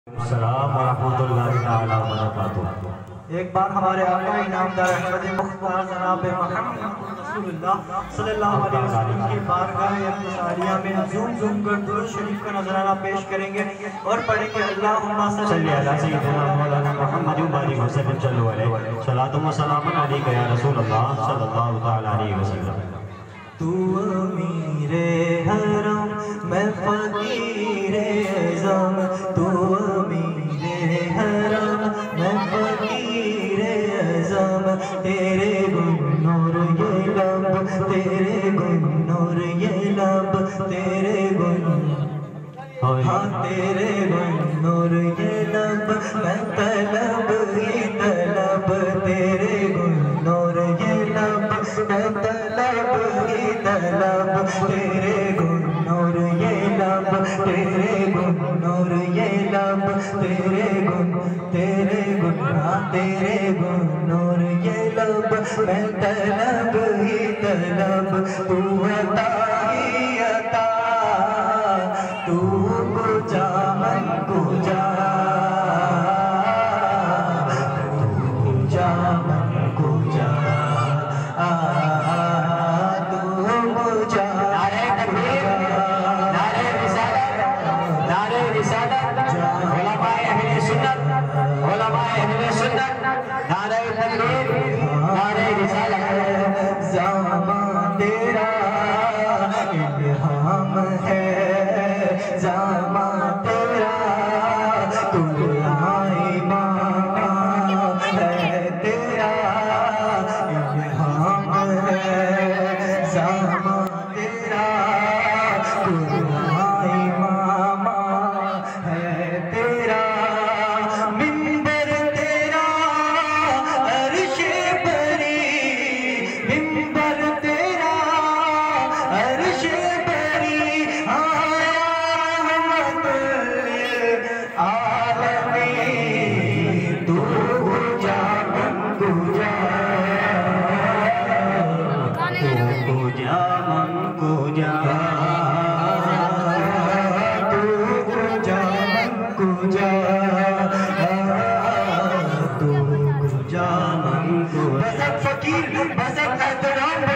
अस्सलाम वरहमतुल्लाहि तआला वबरकातुहू। एक बार हमारे आका इनामदार अहमद मुख्तार जनाब मोहम्मद रसूलुल्लाह सल्लल्लाहु अलैहि वसल्लम की बारगाह अक़सारिया में ज़ूम कर दुरूद शरीफ का नजराना पेश करेंगे और पढ़ेंगे अल्लाहुम्मा सल्ली अला सय्यिदिना मौलाना मुहम्मद बारिक वसल्लम सल्लल्लाहु अलैहि सलातु व सलामुन अलैका या रसूलल्लाह सल्लल्लाहु तआला अलैहि वसल्लम। तू अमीरे हरम मैं फ़कीरे अज़म, तू अमीरे हरम मैं फ़कीरे अज़म, तेरे गुण और ये लब, तेरे गुण और ये लब, तेरे गुण हाँ तेरे गुण और ये लब, मैं तलब ही तलब, तेरे गुण और ये लब, मैं तलब ही तलब, तेरे गुण और ये लब, तेरे गुण और ये लब, तेरे गुण हाँ तेरे गुण और ये लब, मैं तलब ही तलब, तू अता ही अता, तू कुजा मन कुजा, तू कुजा मन कुजा, तू कुजा। नारे तकबीर, नारे रिसालत, नारे रिसालत, उलमाए अहले सुन्नत, उलमाए अहले सुन्नत, नारे तकबीर, नारे रिसालत। ज़मां तेरा इल्हाम है, ज़मां तेरा तुल्हाई माना है, तेरा इल्हाम है, ज़मां तेरा तुल्हाई मामा है, तेरा मिंबर तेरा अर्शे बरी, मिंबर तेरा अर्शे बरी, तू गुजा मन गुजा, तू गुजा मन गुजा, तू गुजा मन गुजा, तू गुजा मन गुजा। बसत फकीर बसत एहतराम